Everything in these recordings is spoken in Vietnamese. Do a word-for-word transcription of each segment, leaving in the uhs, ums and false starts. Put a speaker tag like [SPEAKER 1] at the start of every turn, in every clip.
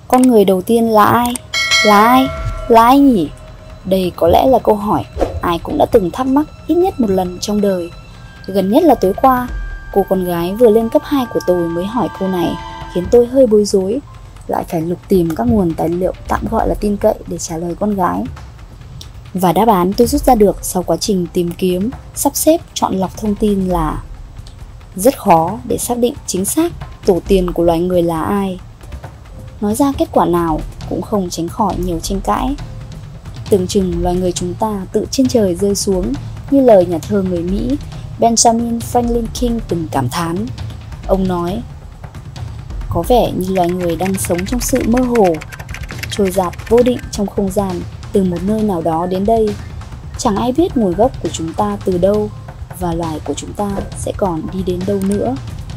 [SPEAKER 1] Con người đầu tiên là ai? Là ai? Là ai nhỉ? Đây có lẽ là câu hỏi ai cũng đã từng thắc mắc ít nhất một lần trong đời. Gần nhất là tối qua, cô con gái vừa lên cấp hai của tôi mới hỏi câu này, khiến tôi hơi bối rối, lại phải lục tìm các nguồn tài liệu tạm gọi là tin cậy để trả lời con gái. Và đáp án tôi rút ra được sau quá trình tìm kiếm, sắp xếp, chọn lọc thông tin là rất khó để xác định chính xác tổ tiên của loài người là ai. Nói ra kết quả nào cũng không tránh khỏi nhiều tranh cãi. Tưởng chừng loài người chúng ta tự trên trời rơi xuống, như lời nhà thơ người Mỹ Benjamin Franklin King từng cảm thán. Ông nói, có vẻ như loài người đang sống trong sự mơ hồ, trôi dạt vô định trong không gian từ một nơi nào đó đến đây. Chẳng ai biết nguồn gốc của chúng ta từ đâu và loài của chúng ta sẽ còn đi đến đâu nữa.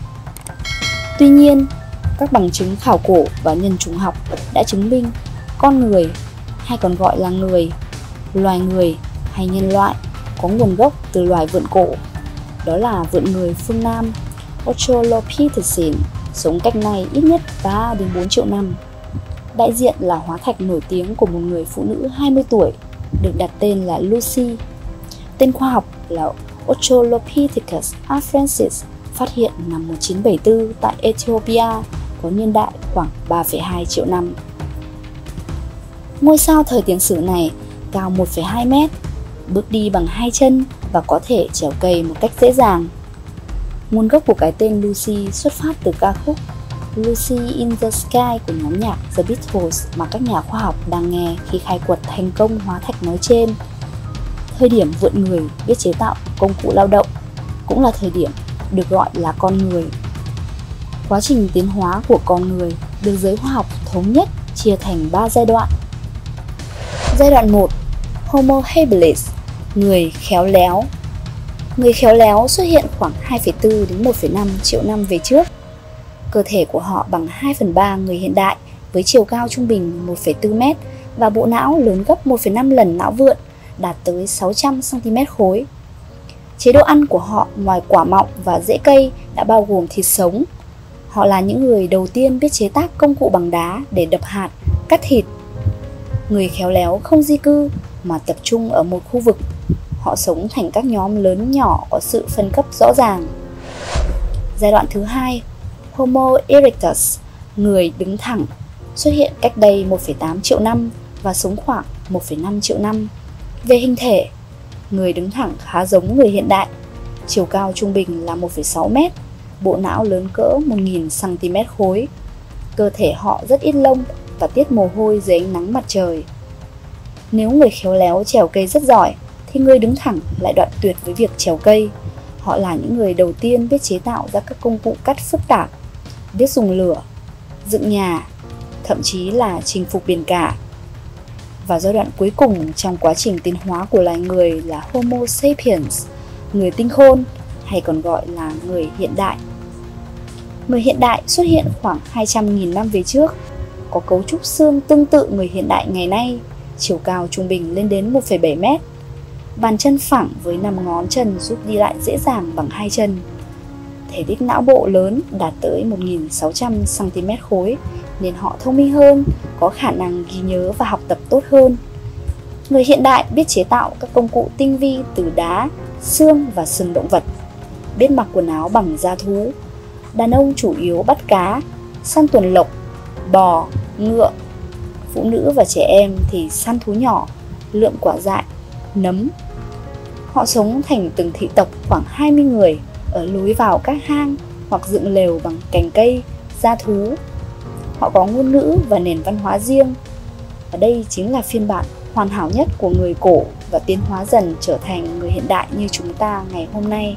[SPEAKER 1] Tuy nhiên, các bằng chứng khảo cổ và nhân chủng học đã chứng minh con người, hay còn gọi là người, loài người hay nhân loại, có nguồn gốc từ loài vượn cổ. Đó là vượn người phương Nam Australopithecine, sống cách nay ít nhất ba đến bốn triệu năm. Đại diện là hóa thạch nổi tiếng của một người phụ nữ hai mươi tuổi, được đặt tên là Lucy. Tên khoa học là Australopithecus afarensis, phát hiện năm một nghìn chín trăm bảy mươi tư tại Ethiopia, có niên đại khoảng ba phẩy hai triệu năm. Ngôi sao thời tiền sử này cao một phẩy hai mét, bước đi bằng hai chân và có thể trèo cây một cách dễ dàng. Nguồn gốc của cái tên Lucy xuất phát từ ca khúc Lucy in the Sky của nhóm nhạc The Beatles mà các nhà khoa học đang nghe khi khai quật thành công hóa thạch nói trên. Thời điểm vượn người biết chế tạo công cụ lao động cũng là thời điểm được gọi là con người. Quá trình tiến hóa của con người được giới khoa học thống nhất chia thành ba giai đoạn. Giai đoạn một, Homo habilis, người khéo léo. Người khéo léo xuất hiện khoảng hai phẩy bốn đến một phẩy năm triệu năm về trước. Cơ thể của họ bằng hai phần ba người hiện đại, với chiều cao trung bình một phẩy bốn mét và bộ não lớn gấp một phẩy năm lần não vượn, đạt tới sáu trăm xăng ti mét khối. Chế độ ăn của họ ngoài quả mọng và rễ cây đã bao gồm thịt sống. Họ là những người đầu tiên biết chế tác công cụ bằng đá để đập hạt, cắt thịt. Người khéo léo không di cư mà tập trung ở một khu vực. Họ sống thành các nhóm lớn nhỏ có sự phân cấp rõ ràng. Giai đoạn thứ hai, Homo erectus, người đứng thẳng, xuất hiện cách đây một phẩy tám triệu năm và sống khoảng một phẩy năm triệu năm. Về hình thể, người đứng thẳng khá giống người hiện đại. Chiều cao trung bình là một phẩy sáu mét, bộ não lớn cỡ một nghìn xăng ti mét khối. Cơ thể họ rất ít lông và tiết mồ hôi dưới ánh nắng mặt trời. Nếu người khéo léo trèo cây rất giỏi, thì người đứng thẳng lại đoạn tuyệt với việc trèo cây. Họ là những người đầu tiên biết chế tạo ra các công cụ cắt phức tạp, biết dùng lửa, dựng nhà, thậm chí là chinh phục biển cả. Và giai đoạn cuối cùng trong quá trình tiến hóa của loài người là Homo sapiens, người tinh khôn, hay còn gọi là người hiện đại. Người hiện đại xuất hiện khoảng hai trăm nghìn năm về trước, có cấu trúc xương tương tự người hiện đại ngày nay, chiều cao trung bình lên đến một phẩy bảy mét. Bàn chân phẳng với năm ngón chân giúp đi lại dễ dàng bằng hai chân. Thể tích não bộ lớn đạt tới một nghìn sáu trăm xăng ti mét khối, nên họ thông minh hơn, có khả năng ghi nhớ và học tập tốt hơn. Người hiện đại biết chế tạo các công cụ tinh vi từ đá, xương và sừng động vật, biết mặc quần áo bằng da thú. Đàn ông chủ yếu bắt cá, săn tuần lộc, bò, ngựa. Phụ nữ và trẻ em thì săn thú nhỏ, lượm quả dại, nấm. Họ sống thành từng thị tộc khoảng hai mươi người ở lối vào các hang hoặc dựng lều bằng cành cây, da thú. Họ có ngôn ngữ và nền văn hóa riêng. Và đây chính là phiên bản hoàn hảo nhất của người cổ và tiến hóa dần trở thành người hiện đại như chúng ta ngày hôm nay.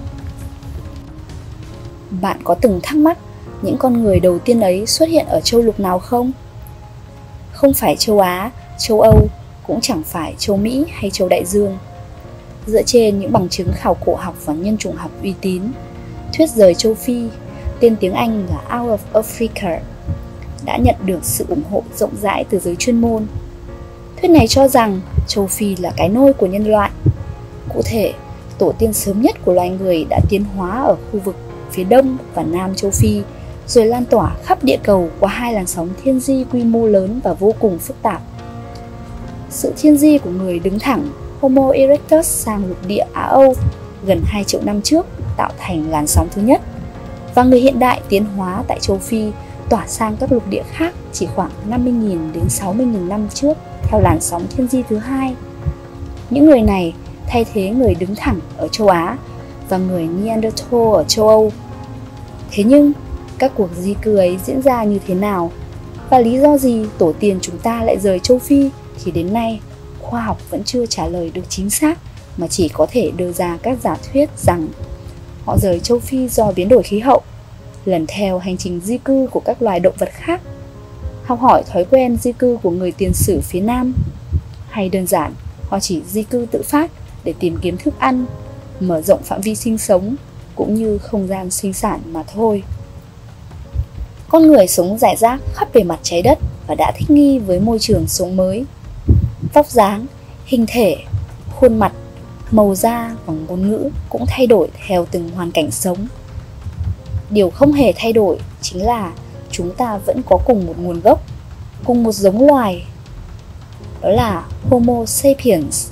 [SPEAKER 1] Bạn có từng thắc mắc những con người đầu tiên ấy xuất hiện ở châu lục nào không? Không phải châu Á, châu Âu, cũng chẳng phải châu Mỹ hay châu Đại Dương. Dựa trên những bằng chứng khảo cổ học và nhân chủng học uy tín, thuyết rời châu Phi, tên tiếng Anh là Out of Africa, đã nhận được sự ủng hộ rộng rãi từ giới chuyên môn. Thuyết này cho rằng châu Phi là cái nôi của nhân loại. Cụ thể, tổ tiên sớm nhất của loài người đã tiến hóa ở khu vực phía đông và nam châu Phi rồi lan tỏa khắp địa cầu qua hai làn sóng thiên di quy mô lớn và vô cùng phức tạp. Sự thiên di của người đứng thẳng Homo erectus sang lục địa Á Âu gần hai triệu năm trước tạo thành làn sóng thứ nhất, và người hiện đại tiến hóa tại châu Phi tỏa sang các lục địa khác chỉ khoảng năm mươi nghìn đến sáu mươi nghìn năm trước theo làn sóng thiên di thứ hai. Những người này thay thế người đứng thẳng ở châu Á và người Neanderthal ở châu Âu. Thế nhưng, các cuộc di cư ấy diễn ra như thế nào? Và lý do gì tổ tiên chúng ta lại rời châu Phi thì đến nay khoa học vẫn chưa trả lời được chính xác, mà chỉ có thể đưa ra các giả thuyết rằng họ rời châu Phi do biến đổi khí hậu, lần theo hành trình di cư của các loài động vật khác, học hỏi thói quen di cư của người tiền sử phía Nam, hay đơn giản họ chỉ di cư tự phát để tìm kiếm thức ăn, mở rộng phạm vi sinh sống cũng như không gian sinh sản mà thôi. Con người sống rải rác khắp bề mặt trái đất và đã thích nghi với môi trường sống mới. Vóc dáng, hình thể, khuôn mặt, màu da và ngôn ngữ cũng thay đổi theo từng hoàn cảnh sống. Điều không hề thay đổi chính là chúng ta vẫn có cùng một nguồn gốc, cùng một giống loài. Đó là Homo sapiens.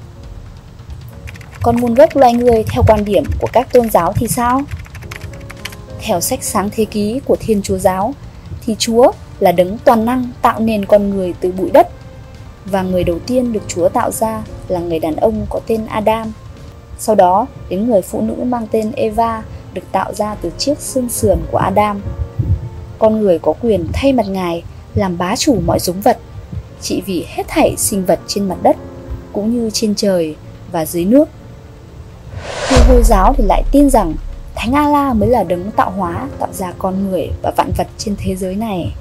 [SPEAKER 1] Còn nguồn gốc loài người theo quan điểm của các tôn giáo thì sao? Theo sách Sáng Thế Ký của Thiên Chúa Giáo thì Chúa là đấng toàn năng tạo nên con người từ bụi đất, và người đầu tiên được Chúa tạo ra là người đàn ông có tên Adam. Sau đó đến người phụ nữ mang tên Eva được tạo ra từ chiếc xương sườn của Adam. Con người có quyền thay mặt Ngài làm bá chủ mọi giống vật, trị vì hết thảy sinh vật trên mặt đất cũng như trên trời và dưới nước. Người Hồi giáo thì lại tin rằng Thánh Allah mới là đấng tạo hóa, tạo ra con người và vạn vật trên thế giới này.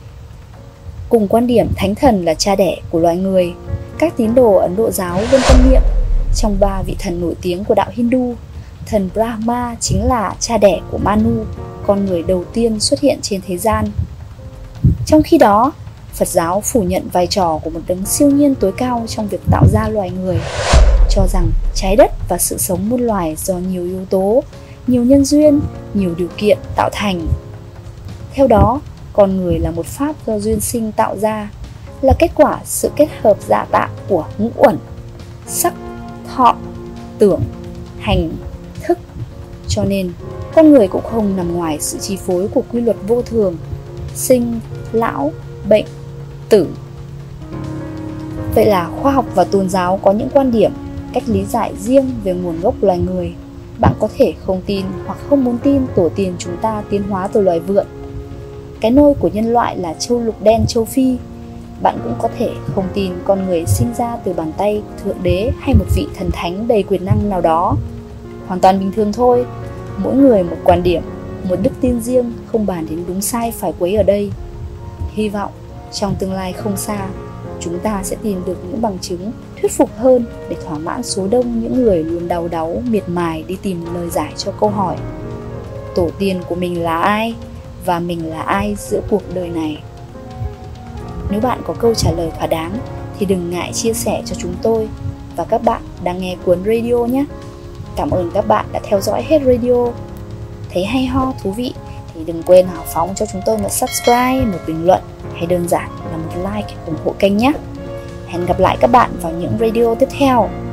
[SPEAKER 1] Cùng quan điểm thánh thần là cha đẻ của loài người, các tín đồ Ấn Độ giáo luôn tâm niệm trong ba vị thần nổi tiếng của đạo Hindu, thần Brahma chính là cha đẻ của Manu, con người đầu tiên xuất hiện trên thế gian. Trong khi đó, Phật giáo phủ nhận vai trò của một đấng siêu nhiên tối cao trong việc tạo ra loài người, cho rằng trái đất và sự sống muôn loài do nhiều yếu tố, nhiều nhân duyên, nhiều điều kiện tạo thành. Theo đó, con người là một pháp do duyên sinh tạo ra, là kết quả sự kết hợp giả tạo của ngũ uẩn, sắc, thọ, tưởng, hành, thức. Cho nên, con người cũng không nằm ngoài sự chi phối của quy luật vô thường, sinh, lão, bệnh, tử. Vậy là khoa học và tôn giáo có những quan điểm, cách lý giải riêng về nguồn gốc loài người. Bạn có thể không tin hoặc không muốn tin tổ tiên chúng ta tiến hóa từ loài vượn. Cái nôi của nhân loại là châu lục đen châu Phi. Bạn cũng có thể không tin con người sinh ra từ bàn tay thượng đế hay một vị thần thánh đầy quyền năng nào đó. Hoàn toàn bình thường thôi. Mỗi người một quan điểm, một đức tin riêng, không bàn đến đúng sai phải quấy ở đây. Hy vọng trong tương lai không xa, chúng ta sẽ tìm được những bằng chứng thuyết phục hơn để thỏa mãn số đông những người luôn đau đáu, miệt mài đi tìm lời giải cho câu hỏi tổ tiên của mình là ai và mình là ai giữa cuộc đời này. Nếu bạn có câu trả lời thỏa đáng thì đừng ngại chia sẻ cho chúng tôi và các bạn đang nghe cuốn radio nhé. Cảm ơn các bạn đã theo dõi hết radio. Thấy hay ho, thú vị thì đừng quên hào phóng cho chúng tôi một subscribe, một bình luận hay đơn giản là một like ủng hộ kênh nhé. Hẹn gặp lại các bạn vào những radio tiếp theo.